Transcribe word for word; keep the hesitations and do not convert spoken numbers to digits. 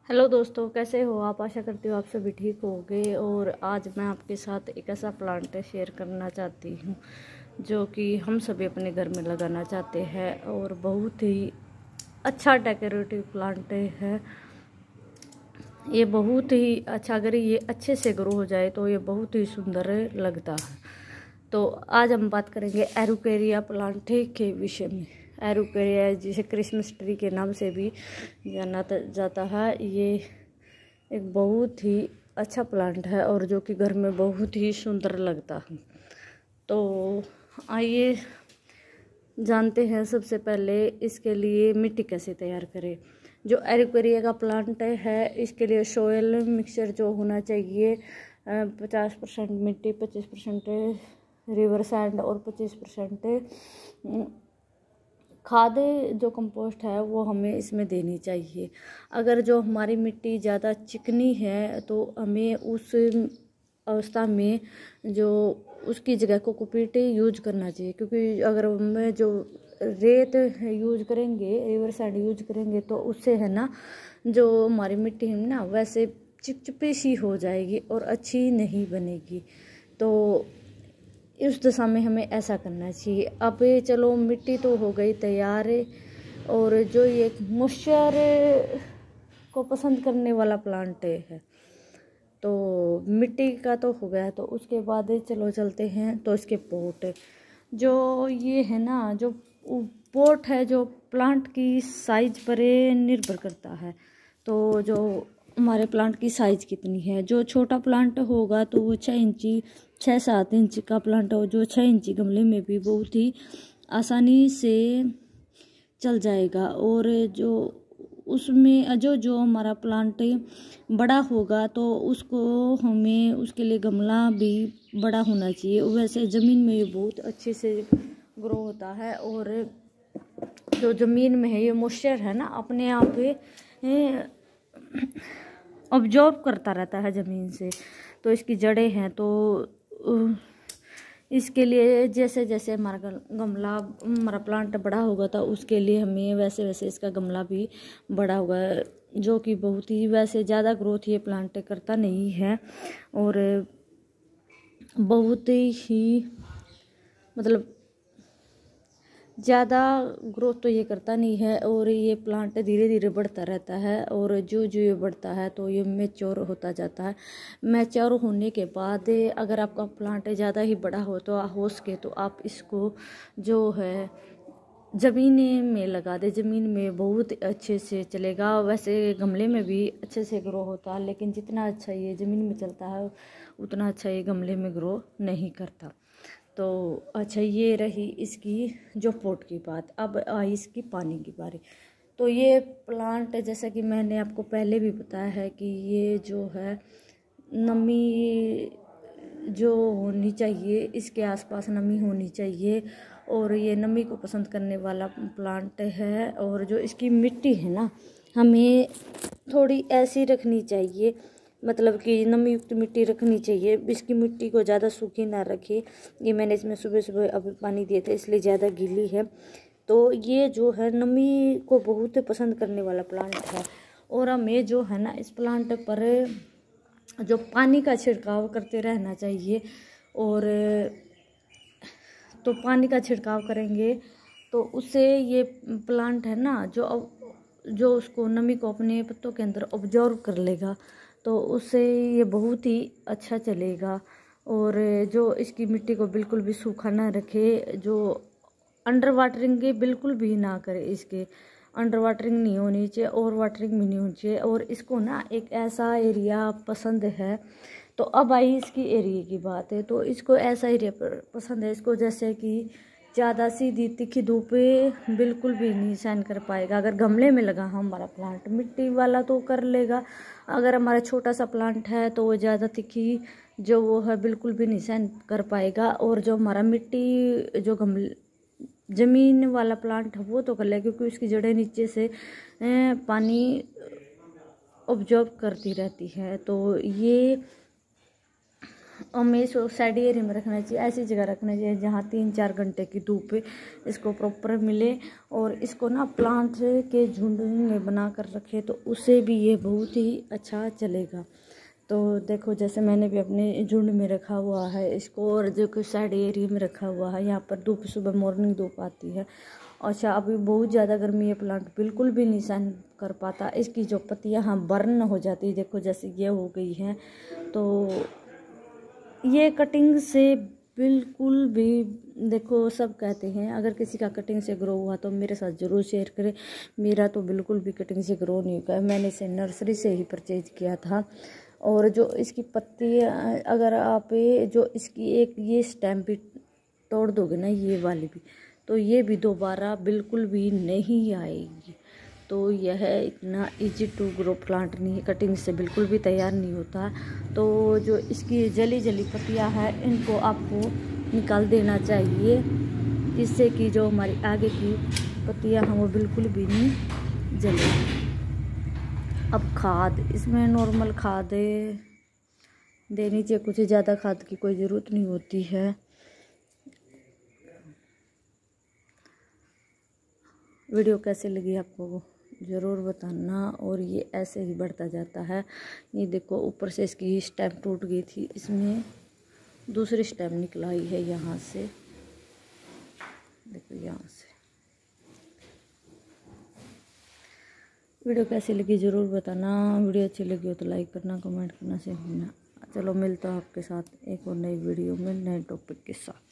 Hello दोस्तों, कैसे हो आप। आशा करती हूँ आप सभी ठीक होंगे। और आज मैं आपके साथ एक ऐसा प्लांट शेयर करना चाहती हूँ जो कि हम सभी अपने घर में लगाना चाहते हैं और बहुत ही अच्छा डेकोरेटिव प्लांट है ये। बहुत ही अच्छा, अगर ये अच्छे से ग्रो हो जाए तो ये बहुत ही सुंदर लगता है। तो आज हम बात करेंगे एरुकेरिया प्लांट के विषय में। एरुकेरिया जिसे क्रिसमस ट्री के नाम से भी जाना जाता है, ये एक बहुत ही अच्छा प्लांट है और जो कि घर में बहुत ही सुंदर लगता है। तो आइए जानते हैं सबसे पहले इसके लिए मिट्टी कैसे तैयार करें। जो एरुकेरिया का प्लांट है इसके लिए सोयल मिक्सचर जो होना चाहिए पचास परसेंट मिट्टी, पच्चीस परसेंट रिवर सैंड और पच्चीस परसेंट खाद जो कंपोस्ट है वो हमें इसमें देनी चाहिए। अगर जो हमारी मिट्टी ज़्यादा चिकनी है तो हमें उस अवस्था में जो उसकी जगह को कोकोपीट यूज करना चाहिए, क्योंकि अगर हमें जो रेत यूज करेंगे, रिवर सैंड यूज करेंगे तो उससे है ना जो हमारी मिट्टी है ना वैसे चिपचिपी सी हो जाएगी और अच्छी नहीं बनेगी। तो इस दशा में हमें ऐसा करना चाहिए। अब चलो मिट्टी तो हो गई तैयार, और जो ये मॉइस्चर को पसंद करने वाला प्लांट है तो मिट्टी का तो हो गया। तो उसके बाद चलो चलते हैं तो इसके पोट जो ये है ना, जो पोट है जो प्लांट की साइज पर निर्भर करता है। तो जो हमारे प्लांट की साइज़ कितनी है, जो छोटा प्लांट होगा तो वो छः इंची छः सात इंच का प्लांट हो जो छः इंची गमले में भी बहुत ही आसानी से चल जाएगा। और जो उसमें जो जो हमारा प्लांट बड़ा होगा तो उसको हमें उसके लिए गमला भी बड़ा होना चाहिए। वैसे ज़मीन में ये बहुत अच्छे से ग्रो होता है और जो ज़मीन में है ये मॉइस्चर है ना अपने आप ऑब्जॉर्व करता रहता है ज़मीन से। तो इसकी जड़ें हैं तो इसके लिए जैसे जैसे हमारा गमला हमारा प्लांट बड़ा होगा तो उसके लिए हमें वैसे वैसे इसका गमला भी बड़ा होगा, जो कि बहुत ही वैसे ज़्यादा ग्रोथ ये प्लांट करता नहीं है और बहुत ही मतलब ज़्यादा ग्रोथ तो ये करता नहीं है। और ये प्लांट धीरे धीरे बढ़ता रहता है और जो जो ये बढ़ता है तो ये मैच्योर होता जाता है। मैच्योर होने के बाद अगर आपका प्लांट ज़्यादा ही बड़ा हो तो हो सके तो आप इसको जो है ज़मीन में लगा दे। ज़मीन में बहुत अच्छे से चलेगा। वैसे गमले में भी अच्छे से ग्रो होता है, लेकिन जितना अच्छा ये ज़मीन में चलता है उतना अच्छा ये गमले में ग्रो नहीं करता। तो अच्छा, ये रही इसकी जो पोट की बात। अब आई इसकी पानी की बारी। तो ये प्लांट जैसा कि मैंने आपको पहले भी बताया है कि ये जो है नमी जो होनी चाहिए, इसके आसपास नमी होनी चाहिए और ये नमी को पसंद करने वाला प्लांट है। और जो इसकी मिट्टी है ना हमें थोड़ी ऐसी रखनी चाहिए, मतलब कि नमी युक्त मिट्टी रखनी चाहिए। इसकी मिट्टी को ज़्यादा सूखी ना रखे। ये मैंने इसमें सुबह सुबह अभी पानी दिए थे इसलिए ज़्यादा गीली है। तो ये जो है नमी को बहुत पसंद करने वाला प्लांट है। और हमें जो है ना इस प्लांट पर जो पानी का छिड़काव करते रहना चाहिए। और तो पानी का छिड़काव करेंगे तो उससे ये प्लांट है ना जो जो उसको नमी को अपने पत्तों के अंदर ऑब्जॉर्व कर लेगा, तो उससे ये बहुत ही अच्छा चलेगा। और जो इसकी मिट्टी को बिल्कुल भी सूखा ना रखे, जो अंडर वाटरिंग बिल्कुल भी ना करे। इसके अंडर वाटरिंग नहीं होनी चाहिए, ओवर वाटरिंग भी नहीं होनी चाहिए। और इसको ना एक ऐसा एरिया पसंद है। तो अब आई इसकी एरिया की बात है। तो इसको ऐसा एरिया पसंद है इसको जैसे कि ज़्यादा सीधी तीखी धूप बिल्कुल भी नहीं सहन कर पाएगा। अगर गमले में लगा हमारा प्लांट, मिट्टी वाला तो कर लेगा। अगर हमारा छोटा सा प्लांट है तो वो ज़्यादा तीखी जो वो है बिल्कुल भी नहीं सहन कर पाएगा। और जो हमारा मिट्टी जो गमले ज़मीन वाला प्लांट है वो तो कर लेगा, क्योंकि उसकी जड़ें नीचे से पानी ऑब्जॉर्व करती रहती है। तो ये हमें इसको साइड एरिया में रखना चाहिए, ऐसी जगह रखना चाहिए जहाँ तीन चार घंटे की धूप इसको प्रॉपर मिले। और इसको ना प्लांट के झुंड में बना कर रखे तो उससे भी ये बहुत ही अच्छा चलेगा। तो देखो जैसे मैंने भी अपने झुंड में रखा हुआ है इसको, और जो कि साइड एरिया में रखा हुआ है, यहाँ पर धूप सुबह मॉर्निंग धूप आती है। अच्छा अभी बहुत ज़्यादा गर्मी है, प्लांट बिल्कुल भी नहीं सहन कर पाता, इसकी जो पत्तियाँ हाँ बर्न हो जाती है, देखो जैसे ये हो गई हैं। तो ये कटिंग से बिल्कुल भी, देखो सब कहते हैं अगर किसी का कटिंग से ग्रो हुआ तो मेरे साथ ज़रूर शेयर करें। मेरा तो बिल्कुल भी कटिंग से ग्रो नहीं हुआ है, मैंने इसे नर्सरी से ही परचेज किया था। और जो इसकी पत्ती अगर आप जो इसकी एक ये स्टेम भी तोड़ दोगे ना, ये वाली भी, तो ये भी दोबारा बिल्कुल भी नहीं आएगी। तो यह इतना इजी टू ग्रो प्लांट नहीं है, कटिंग से बिल्कुल भी तैयार नहीं होता। तो जो इसकी जली जली पत्तियां हैं इनको आपको निकाल देना चाहिए, जिससे कि जो हमारी आगे की पत्तियां हैं वो बिल्कुल भी नहीं जलेगी। अब खाद, इसमें नॉर्मल खाद देनी चाहिए, कुछ ज़्यादा खाद की कोई ज़रूरत नहीं होती है। वीडियो कैसे लगी आपको ज़रूर बताना। और ये ऐसे ही बढ़ता जाता है। ये देखो ऊपर से इसकी स्टेम टूट गई थी, इसमें दूसरी स्टेम निकल आई है यहाँ से, देखो यहाँ से। वीडियो कैसी लगी ज़रूर बताना। वीडियो अच्छी लगी हो तो लाइक करना, कमेंट करना, शेयर करना। चलो मिलता हूँ आपके साथ एक और नई वीडियो में नए टॉपिक के साथ।